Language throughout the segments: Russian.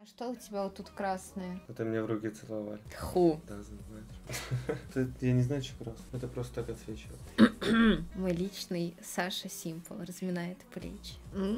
А что у тебя вот тут красное? Это мне в руки целовали. Ху. Да, знаешь. Я не знаю, что красное. Это просто так отсвечивает. Мой личный Саша Симпл разминает плечи.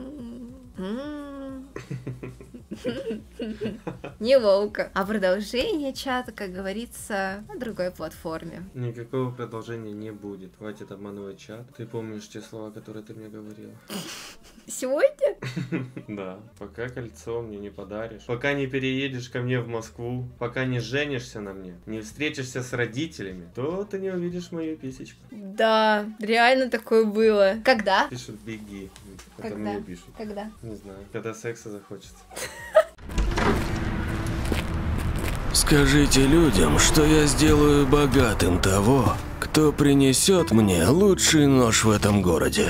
Неловко. А продолжение чата, как говорится, на другой платформе. Никакого продолжения не будет. Хватит обманывать чат. Ты помнишь те слова, которые ты мне говорила? Сегодня? Да. Пока кольцо мне не подаришь, пока не переедешь ко мне в Москву, пока не женишься на мне, не встретишься с родителями, то ты не увидишь мою писечку. Да, реально такое было. Когда? Пишут беги. Это Когда? мне пишут. Когда? Не знаю. Когда секса захочется. Скажите людям, что я сделаю богатым того, кто принесет мне лучший нож в этом городе.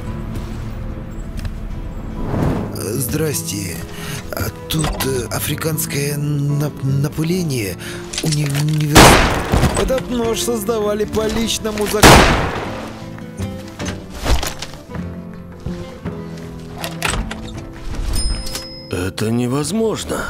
Здрасте. А тут африканское напыление. Этот нож создавали по личному заказу. Это невозможно.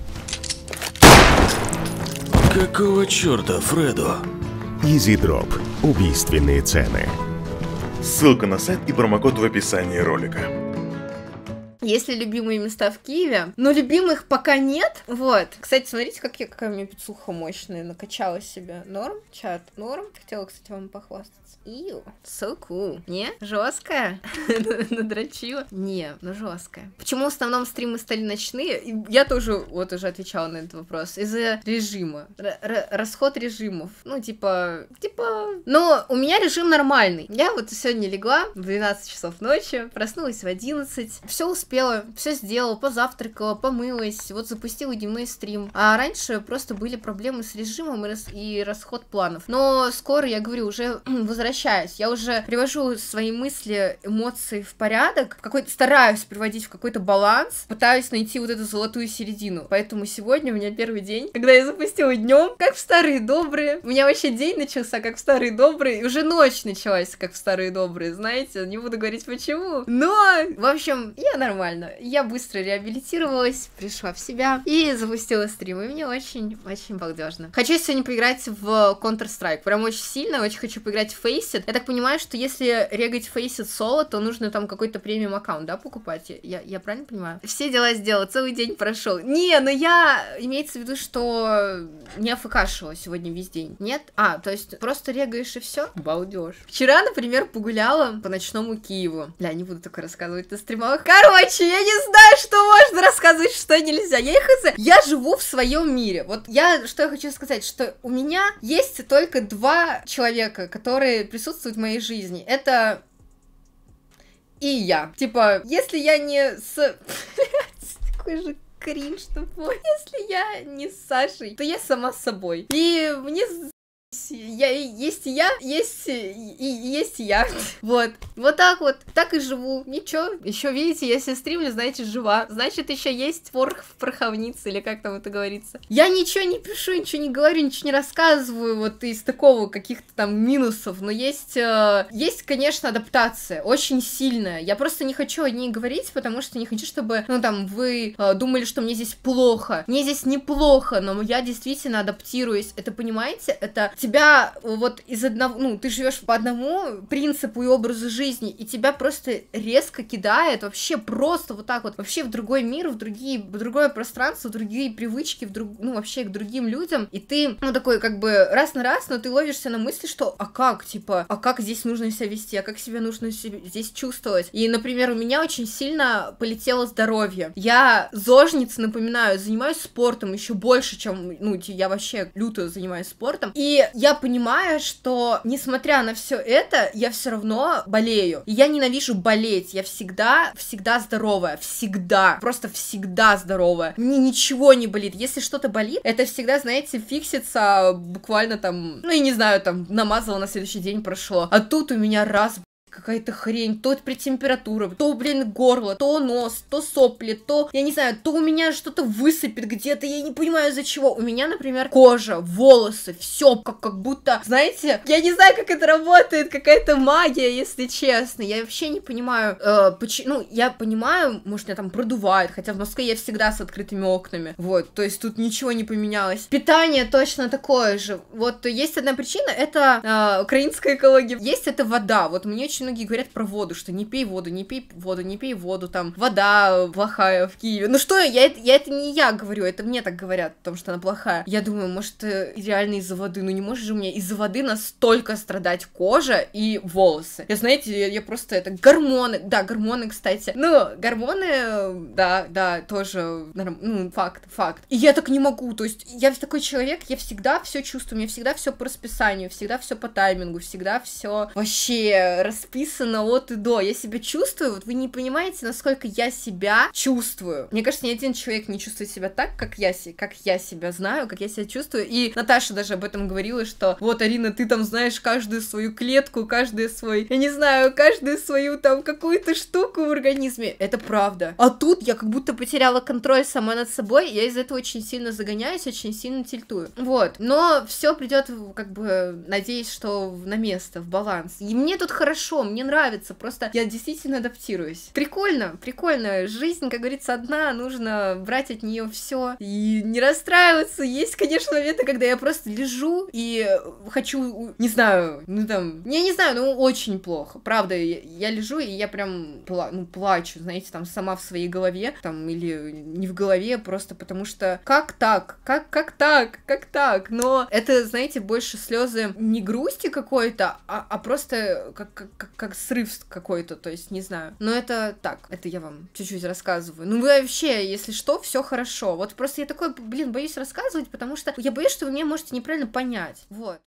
Какого черта, Фредо? EasyDrop. Убийственные цены. Ссылка на сайт и промокод в описании ролика. Есть ли любимые места в Киеве? Но любимых пока нет. Вот. Кстати, смотрите, какая у меня пиццуха мощная. Накачала себе. Норм? Чат? Норм? Хотела, кстати, вам похвастаться. Иу, so cool. Не? Жесткая? Надрочила? Не, ну жесткая. Почему в основном стримы стали ночные? Я тоже вот уже отвечала на этот вопрос. Из-за режима. Расход режимов. Ну, типа... Но у меня режим нормальный. Я вот сегодня легла в 12 часов ночи, проснулась в 11. Все успела, все сделала, позавтракала, помылась, вот запустила дневной стрим. А раньше просто были проблемы с режимом и расход планов. Но скоро, я говорю, уже возвращаюсь. Я уже привожу свои мысли, эмоции в порядок, стараюсь приводить в какой-то баланс, пытаюсь найти вот эту золотую середину. Поэтому сегодня у меня первый день, когда я запустила днем, как в старые добрые. У меня вообще день начался, как в старые добрые, и уже ночь началась, как в старые добрые, знаете, не буду говорить почему. Но, в общем, я нормально. Я быстро реабилитировалась, пришла в себя и запустила стрим, и мне очень балдежно. Хочу сегодня поиграть в Counter-Strike, прям очень сильно, очень хочу поиграть в Faceit. Я так понимаю, что если регать Faceit соло, то нужно там какой-то премиум аккаунт, да, покупать? Я правильно понимаю? Все дела сделала, целый день прошел. Не, но имеется в виду, что не АФКшила сегодня весь день. Нет? То есть просто регаешь и все? Балдеж. Вчера, например, погуляла по ночному Киеву. Бля, не буду такое рассказывать на стримах. Короче, я не знаю, что можно рассказывать, что нельзя. Я живу в своем мире. Вот что я хочу сказать, что у меня есть только два человека, которые присутствуют в моей жизни. Это и я. Типа, если я не с... Такой же кринж тупой. Если я не с Сашей, то я сама с собой. И мне... Есть и я, есть и я. Вот так и живу. Ничего, еще видите, если стримлю, значит жива. Значит, еще есть порох в пороховнице, или как там это говорится. Я ничего не пишу, ничего не говорю, ничего не рассказываю, вот из такого каких-то там минусов. Но есть, конечно, адаптация, очень сильная. Я просто не хочу о ней говорить, потому что не хочу, чтобы, вы думали, что мне здесь плохо. Мне здесь неплохо, но я действительно адаптируюсь. Это, понимаете, это тебя вот из одного, ты живешь по одному принципу и образу жизни, и тебя просто резко кидает вообще просто вот так вот, вообще в другой мир, в другое пространство, в другие привычки, вообще к другим людям, и ты, такой как бы раз на раз, но ты ловишься на мысли, что, как здесь нужно себя вести, а как себя нужно здесь чувствовать. И, например, у меня очень сильно полетело здоровье. Я зожница, напоминаю, занимаюсь спортом еще больше, чем, я вообще люто занимаюсь спортом, и я понимаю, что, несмотря на все это, я все равно болею. И я ненавижу болеть. Я всегда здоровая. Всегда. Просто всегда здоровая. Мне ничего не болит. Если что-то болит, это всегда, знаете, фиксится буквально там, я не знаю, намазала на следующий день прошло. А тут у меня раз, какая-то хрень, то температура, то, блин, горло, то нос, то сопли, то, я не знаю, то у меня что-то высыпет где-то, я не понимаю из-за чего. У меня, например, кожа, волосы, все как будто, знаете, я не знаю, как это работает, какая-то магия, если честно. Я вообще не понимаю, почему, ну, я понимаю, может, меня там продувает, хотя в Москве я всегда с открытыми окнами, вот, то есть тут ничего не поменялось. Питание точно такое же. Вот есть одна причина, это украинская экология, есть это вода. Вот мне очень многие говорят про воду, что не пей воду, не пей воду, не пей воду, там, вода плохая в Киеве. Ну что, это не я говорю, это мне так говорят, потому что она плохая. Я думаю, может, реально из-за воды, ну не может же у меня из-за воды настолько страдать кожа и волосы. Я, знаете, я просто, это гормоны, да, гормоны, кстати. Ну, гормоны, да, тоже, ну, факт. И я так не могу, то есть я такой человек, я всегда все чувствую, у меня всегда все по расписанию, всегда все по таймингу, всегда все вообще расписано от и до. Я себя чувствую, вот вы не понимаете, насколько я себя чувствую. Мне кажется, ни один человек не чувствует себя так, как я себя знаю, как я себя чувствую. И Наташа даже об этом говорила, что вот, Арина, ты там знаешь каждую свою клетку, каждую свою там какую-то штуку в организме. Это правда. А тут я как будто потеряла контроль сама над собой, я из-за этого очень сильно загоняюсь, очень сильно тильтую. Вот. Но все придет, как бы, надеюсь, что на место, в баланс. И мне тут хорошо, мне нравится, просто я действительно адаптируюсь. Прикольно. Жизнь, как говорится, одна, нужно брать от нее все и не расстраиваться. Есть, конечно, моменты, когда я просто лежу и хочу, не знаю, очень плохо. Правда, я лежу, и я прям плачу, знаете, там сама в своей голове, там, или не в голове, просто потому что как так? Как так? Но это, знаете, больше слезы не грусти какой-то, а просто как срыв какой-то, то есть, не знаю. Но это так, это я вам чуть-чуть рассказываю. Ну, вы вообще, если что, все хорошо. Вот просто я такой, боюсь рассказывать, потому что я боюсь, что вы меня можете неправильно понять. Вот.